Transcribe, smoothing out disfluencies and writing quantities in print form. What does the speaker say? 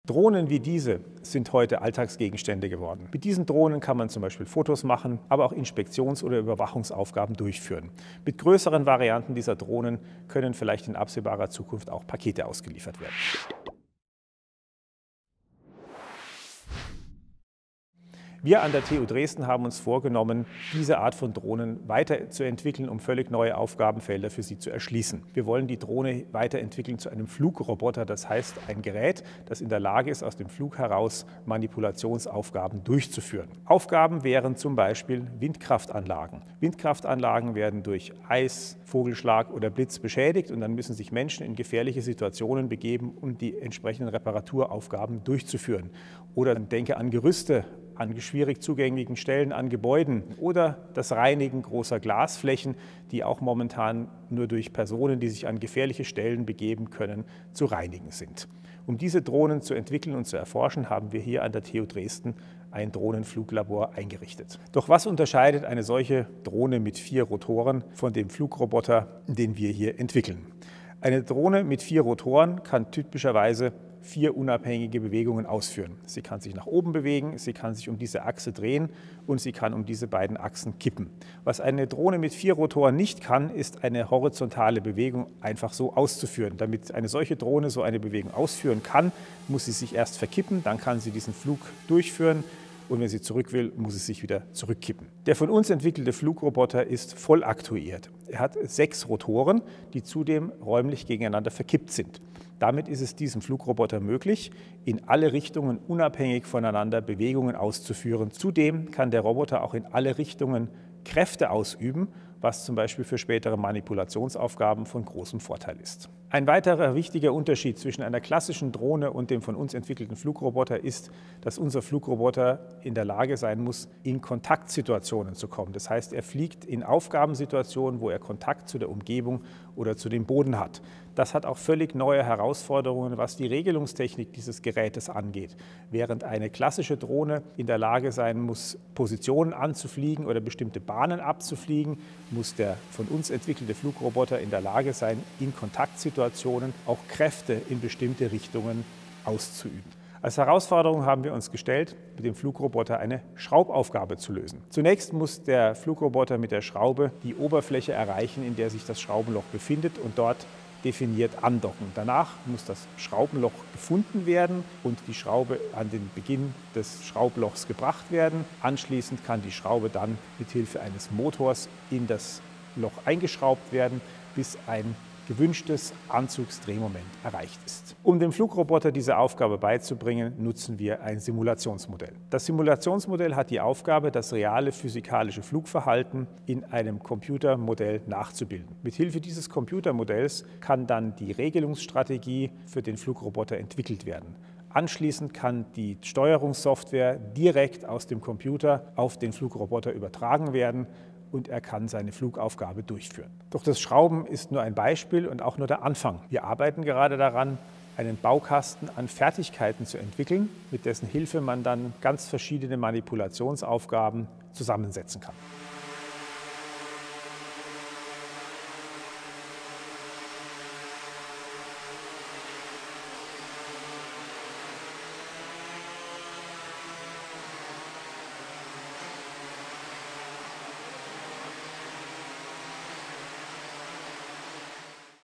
Drohnen wie diese sind heute Alltagsgegenstände geworden. Mit diesen Drohnen kann man zum Beispiel Fotos machen, aber auch Inspektions- oder Überwachungsaufgaben durchführen. Mit größeren Varianten dieser Drohnen können vielleicht in absehbarer Zukunft auch Pakete ausgeliefert werden. Wir an der TU Dresden haben uns vorgenommen, diese Art von Drohnen weiterzuentwickeln, um völlig neue Aufgabenfelder für sie zu erschließen. Wir wollen die Drohne weiterentwickeln zu einem Flugroboter, das heißt ein Gerät, das in der Lage ist, aus dem Flug heraus Manipulationsaufgaben durchzuführen. Aufgaben wären zum Beispiel Windkraftanlagen. Windkraftanlagen werden durch Eis, Vogelschlag oder Blitz beschädigt und dann müssen sich Menschen in gefährliche Situationen begeben, um die entsprechenden Reparaturaufgaben durchzuführen. Oder denke an Gerüste, an schwierig zugänglichen Stellen, an Gebäuden oder das Reinigen großer Glasflächen, die auch momentan nur durch Personen, die sich an gefährliche Stellen begeben können, zu reinigen sind. Um diese Drohnen zu entwickeln und zu erforschen, haben wir hier an der TU Dresden ein Drohnenfluglabor eingerichtet. Doch was unterscheidet eine solche Drohne mit 4 Rotoren von dem Flugroboter, den wir hier entwickeln? Eine Drohne mit 4 Rotoren kann typischerweise 4 unabhängige Bewegungen ausführen. Sie kann sich nach oben bewegen, sie kann sich um diese Achse drehen und sie kann um diese beiden Achsen kippen. Was eine Drohne mit 4 Rotoren nicht kann, ist eine horizontale Bewegung einfach so auszuführen. Damit eine solche Drohne so eine Bewegung ausführen kann, muss sie sich erst verkippen, dann kann sie diesen Flug durchführen. Und wenn sie zurück will, muss es sich wieder zurückkippen. Der von uns entwickelte Flugroboter ist voll aktuiert. Er hat 6 Rotoren, die zudem räumlich gegeneinander verkippt sind. Damit ist es diesem Flugroboter möglich, in alle Richtungen unabhängig voneinander Bewegungen auszuführen. Zudem kann der Roboter auch in alle Richtungen Kräfte ausüben, was zum Beispiel für spätere Manipulationsaufgaben von großem Vorteil ist. Ein weiterer wichtiger Unterschied zwischen einer klassischen Drohne und dem von uns entwickelten Flugroboter ist, dass unser Flugroboter in der Lage sein muss, in Kontaktsituationen zu kommen. Das heißt, er fliegt in Aufgabensituationen, wo er Kontakt zu der Umgebung oder zu dem Boden hat. Das hat auch völlig neue Herausforderungen, was die Regelungstechnik dieses Gerätes angeht. Während eine klassische Drohne in der Lage sein muss, Positionen anzufliegen oder bestimmte Bahnen abzufliegen, muss der von uns entwickelte Flugroboter in der Lage sein, in Kontaktsituationen auch Kräfte in bestimmte Richtungen auszuüben. Als Herausforderung haben wir uns gestellt, mit dem Flugroboter eine Schraubaufgabe zu lösen. Zunächst muss der Flugroboter mit der Schraube die Oberfläche erreichen, in der sich das Schraubenloch befindet und dort definiert andocken. Danach muss das Schraubenloch gefunden werden und die Schraube an den Beginn des Schraublochs gebracht werden. Anschließend kann die Schraube dann mit Hilfe eines Motors in das Loch eingeschraubt werden, bis ein gewünschtes Anzugsdrehmoment erreicht ist. Um dem Flugroboter diese Aufgabe beizubringen, nutzen wir ein Simulationsmodell. Das Simulationsmodell hat die Aufgabe, das reale physikalische Flugverhalten in einem Computermodell nachzubilden. Mithilfe dieses Computermodells kann dann die Regelungsstrategie für den Flugroboter entwickelt werden. Anschließend kann die Steuerungssoftware direkt aus dem Computer auf den Flugroboter übertragen werden und er kann seine Flugaufgabe durchführen. Doch das Schrauben ist nur ein Beispiel und auch nur der Anfang. Wir arbeiten gerade daran, einen Baukasten an Fertigkeiten zu entwickeln, mit dessen Hilfe man dann ganz verschiedene Manipulationsaufgaben zusammensetzen kann.